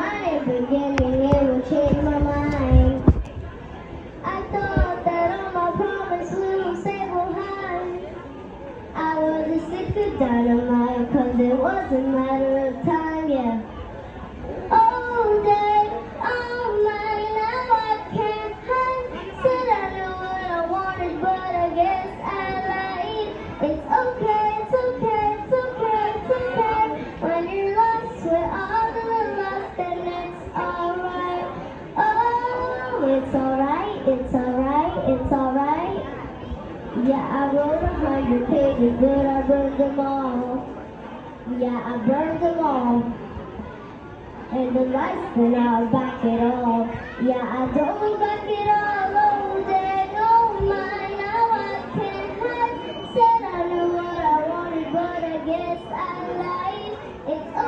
my beginning, it will change my mind. I thought that all my promise will stay behind. I was a stick of dynamite, cause it was a matter of time, yeah. All day, all night, now I can't hide. Said I knew what I wanted, but I guess I lied. It's okay, it's okay, it's okay, it's okay. When you're lost with all of the lost, then it's alright. Oh, it's alright, it's alright, it's alright. Yeah, I wrote 100 pages, but I burned them all. Yeah, I burned them all. And the lights, then I'll back it all. Yeah, I don't back it all. Oh, day, oh my, now I can't hide. Said I knew what I wanted, but I guess I lied. It's